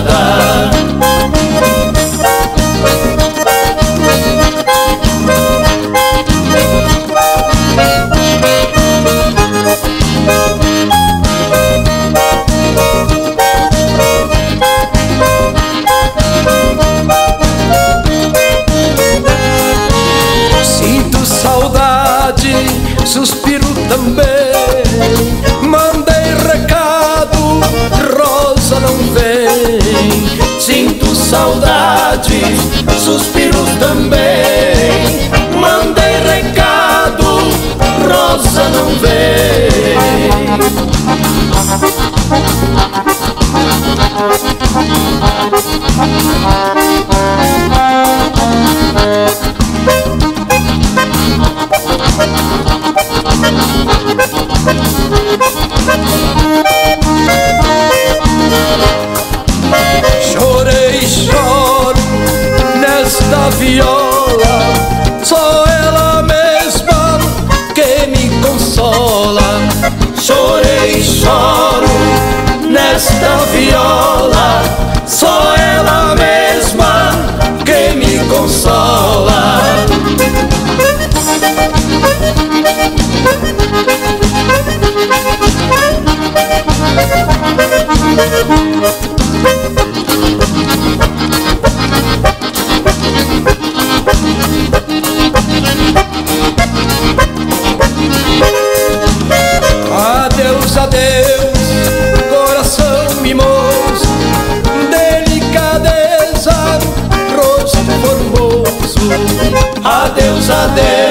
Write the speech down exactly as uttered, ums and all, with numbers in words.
estrada. Sinto saudade, suspiro também. Mandei recado, Rosa não vem. Sinto saudade, suspiro também. Mandei recado, Rosa não vem. Chorei, choro nesta viola, só ela mesma que me consola. Chorei, choro nesta viola, só ela mesma que me consola. Adeus, adeus, coração mimoso, delicadeza, rosto formoso. Adeus, adeus,